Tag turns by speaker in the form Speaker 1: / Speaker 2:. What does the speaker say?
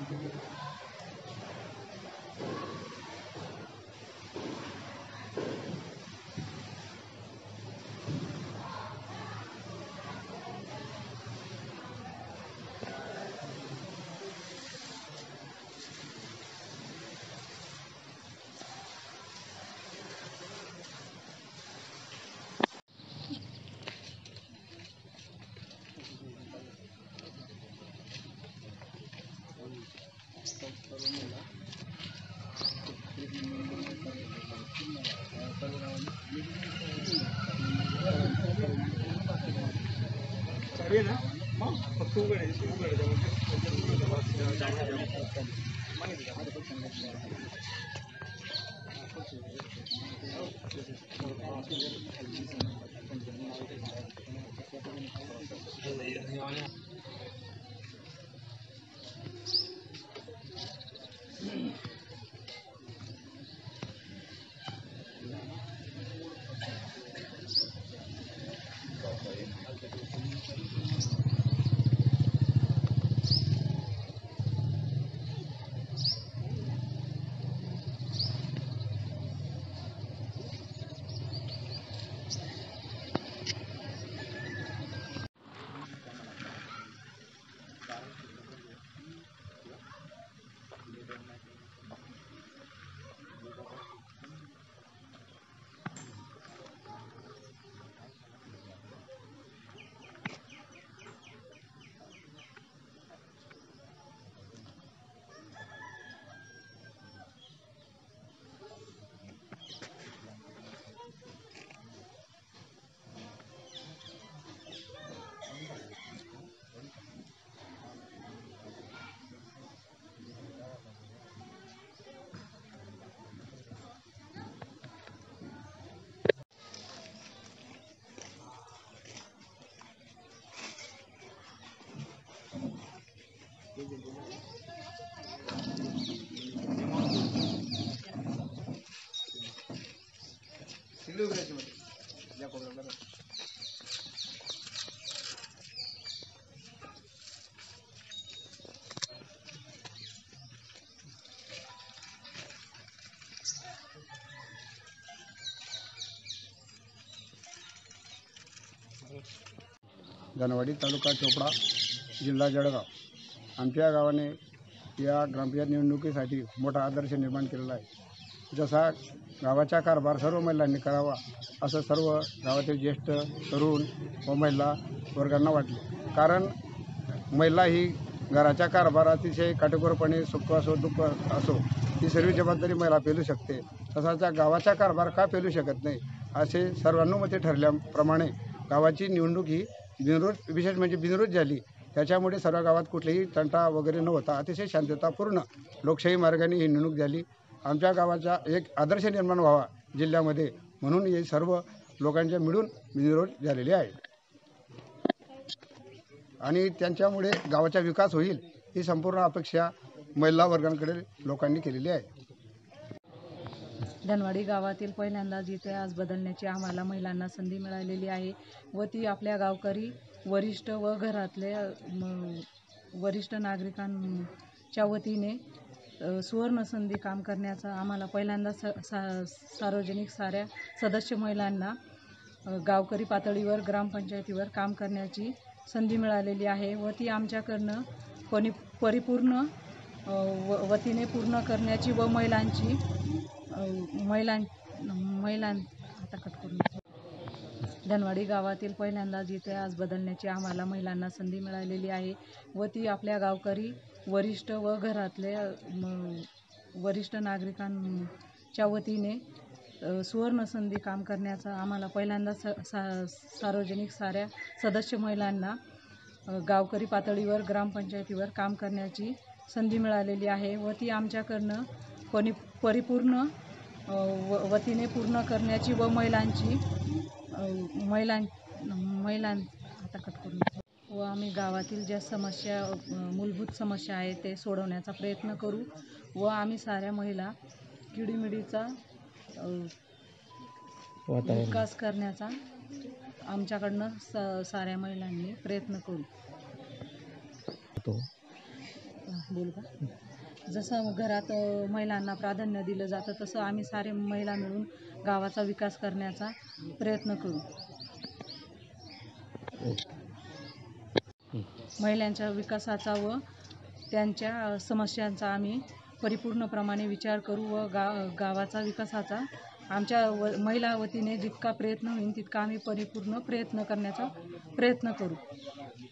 Speaker 1: धनवाडी तालुका चोपडा जिल्हा जळगाव आमच्या गावाने या ग्रामपंचायत निवडणुकीसाठी मोठा आदर्श निर्माण केलेला आहे। जसा गावाचा कारभार सर्व महिलांनी करावा असं सर्व गावातील ज्येष्ठ तरुण व महिला वर्गांना वाटले। कारण महिला ही घराच्या कारभार अतिशय काटेकोरपणे सुख असो दुःख असो ती सर्व जबाबदारी महिला पेलू शकते। तसाच गावाचा कारभार का पेलू शकत नाही असे सर्वानुमते ठरल्याप्रमाणे गावाची निवडणूक ही विशेष म्हणजे बिनविरोध झाली। त्याच्यामुळे सर्व गावात कुठलेही तंटा वगैरे न होता अतिशय शांततापूर्ण लोकशाही मार्गाने ही निवडणूक झाली। आमच्या गावाचा एक आदर्श निर्माण व्हावा जिल्ह्यामध्ये म्हणून हे सर्व लोकांच्या मिळून बिनविरोध झालेले आहे आणि त्यांच्यामुळे गावाचा विकास होईल ही संपूर्ण अपेक्षा महिला वर्गांकडे लोकांनी केलेली आहे।
Speaker 2: धनवाडी गावातील पहिल्यांदा जिथे आज बदलण्याची आम्हाला महिलांना संधी मिळालेली आहे व ती आपल्या गावकरी वरिष्ठ व घरातले वरिष्ठ नागरिकांच्या वतीने सुवर्ण संधी काम करण्याचा आम्हाला पहिल्यांदा सार्वजनिक साऱ्या सदस्य महिलांना गावकरी पातळीवर ग्रामपंचायतीवर काम करण्याची संधी मिळालेली आहे व ती आमच्याकडनं परिपूर्ण वतीने पूर्ण करण्याची व महिलांची धनवाडी गावातील पहिल्यांदा जिथे आज बदलण्याची आम्हाला महिलांना संधी मिळालेली आहे व ती आपल्या गावकरी वरिष्ठ व घरातले वरिष्ठ नागरिकांच्या वतीने सुवर्ण संधी काम करण्याचा आम्हाला पहिल्यांदा सार्वजनिक साऱ्या सदस्य महिलांना गावकरी पातळीवर ग्रामपंचायतीवर काम करण्याची संधी मिळालेली आहे व ती आमच्याकडनं परिपूर्ण वतीने पूर्ण करण्याची व व आम्ही गावातील ज्या समस्या मूलभूत समस्या आहेत ते सोडवण्याचा प्रयत्न करू व आम्ही साऱ्या महिला किडीमिडीचा विकास करण्याचा आमच्याकडनं साऱ्या महिलांनी प्रयत्न करू। बोलू का? जसं घरात महिलांना प्राधान्य दिलं जातं तसं आम्ही सारे महिला मिळून गावाचा विकास करण्याचा प्रयत्न करू. महिलांच्या विकासाचा व त्यांच्या समस्यांचा आम्ही परिपूर्णप्रमाणे विचार करू व गावाचा विकासाचा आमच्या महिला वतीने जितका प्रयत्न होईल तितका आम्ही परिपूर्ण प्रयत्न करण्याचा प्रयत्न करू.